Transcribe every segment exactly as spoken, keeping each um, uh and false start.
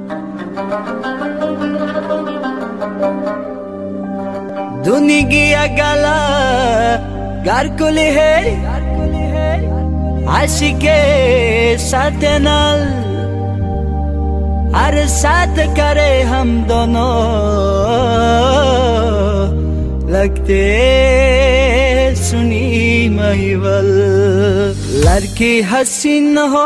दुनिया गला गारकुली है आशिके साथ नाल हर साथ करे हम दोनों लगते सुनी महिवल। लड़की हसीन हो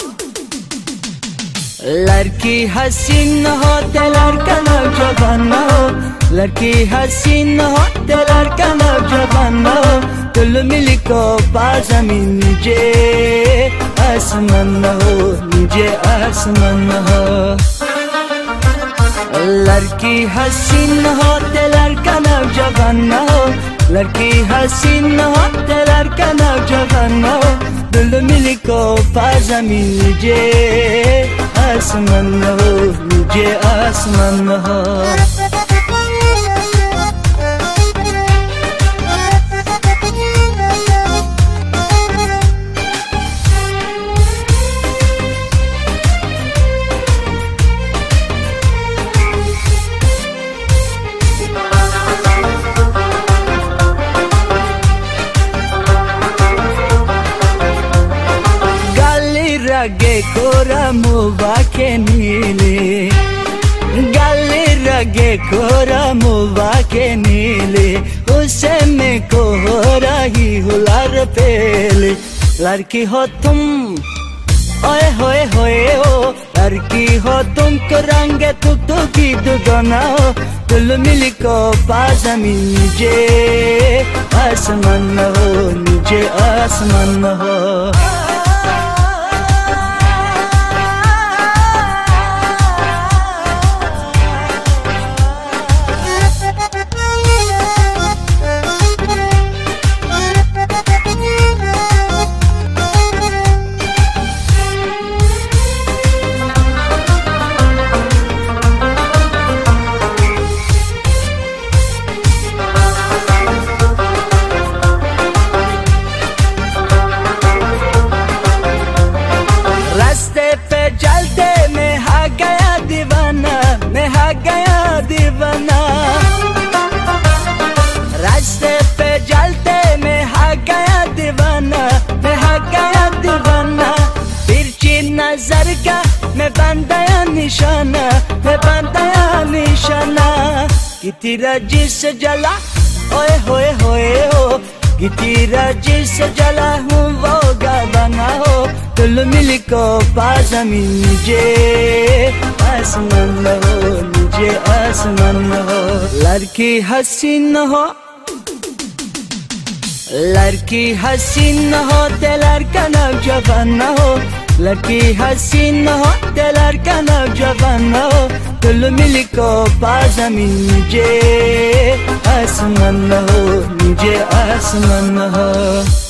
लड़की हसीन हो ते लड़का नौजवान हो, लड़की हसीन हो ते लड़का नौजवान हो। तुल मिल को पास जमीन नीचे आसमान हो, नीचे आसमान हो। लड़की हसीन हो ते लड़का नौजवान हो, लड़की हसीन हो ते लड़का नौजवान हो। तुल मिल को पास जमीन नीचे आसमान हो, नीचे आसमान हो। रगे कोरा मुवा के नीले, गाले रगे कोरा मुवा के नीले। उसे में को हो रही हुलार पेले। लड़की हो तुम ओए होए होए हो, लड़की हो तुम रंगे तू तू की दुगना हो। तुल मिल को पास जमीन नीचे आसमान हो, नीचे आसमान हो। रास्ते पे चलते मैं हा गया दीवाना, मैं हा गया दीवाना। रास्ते पे चलते मैं हा गया दीवाना, मैं हा गया दीवाना। तिरछी नजर का मैं बंदाया निशाना, मैं बंदाया निशाना। किती रजिस जला ओए होए होए हो, किती रजिस जला हूँ वो गाना हो। तुल मिल को पास जमीन नीचे आसमान हो, नीचे आसमान हो। लड़की हसीन हो लड़की हसीन हो ते लड़का नौजवान हो, लड़की हसीन हो ते लड़का नौजवान हो। तुल मिल को पास जमीन नीचे आसमान हो, नीचे आसमान हो।